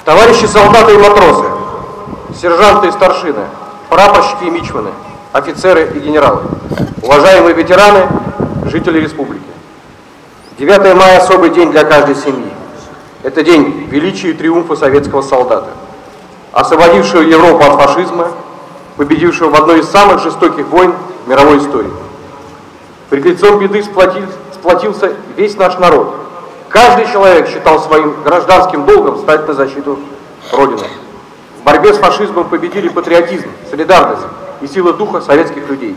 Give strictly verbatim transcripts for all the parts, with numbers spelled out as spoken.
Товарищи солдаты и матросы, сержанты и старшины, прапорщики и мичманы, офицеры и генералы, уважаемые ветераны, жители республики. девятое мая – особый день для каждой семьи. Это день величия и триумфа советского солдата, освободившего Европу от фашизма, победившего в одной из самых жестоких войн в мировой истории. Пред лицом беды сплотил, сплотился весь наш народ. Каждый человек считал своим гражданским долгом стать на защиту Родины. В борьбе с фашизмом победили патриотизм, солидарность и сила духа советских людей.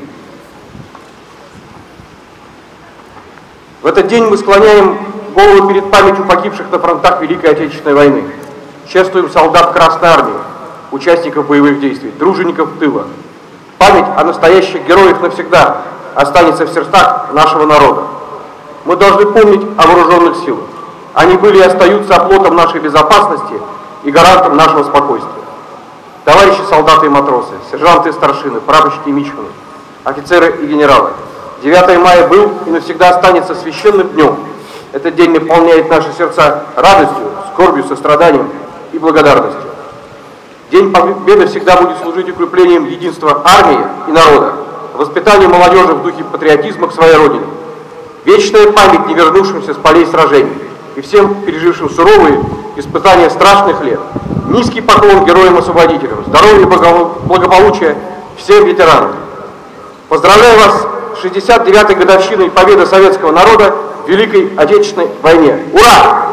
В этот день мы склоняем голову перед памятью погибших на фронтах Великой Отечественной войны. Чествуем солдат Красной Армии, участников боевых действий, тружеников тыла. Память о настоящих героях навсегда останется в сердцах нашего народа. Мы должны помнить о вооруженных силах. Они были и остаются оплотом нашей безопасности и гарантом нашего спокойствия. Товарищи солдаты и матросы, сержанты и старшины, прапорщики и мичманы, офицеры и генералы, девятое мая был и навсегда останется священным днем. Этот день наполняет наши сердца радостью, скорбью, состраданием и благодарностью. День Победы всегда будет служить укреплением единства армии и народа, воспитанию молодежи в духе патриотизма к своей родине, вечная память не вернувшимся с полей сражений и всем пережившим суровые испытания страшных лет. Низкий поклон героям-освободителям, здоровья и благополучия всем ветеранам. Поздравляю вас с шестьдесят девятой годовщиной победы советского народа в Великой Отечественной войне. Ура!